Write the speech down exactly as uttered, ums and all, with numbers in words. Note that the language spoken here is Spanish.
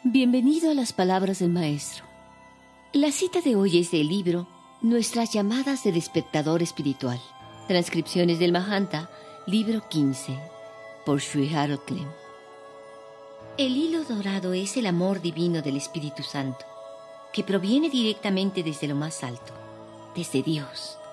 Bienvenido a las palabras del Maestro. La cita de hoy es del libro Nuestras llamadas de despertador espiritual. Transcripciones del Mahanta, libro quince, por Sri Harold Clem. El hilo dorado es el amor divino del Espíritu Santo, que proviene directamente desde lo más alto, desde Dios,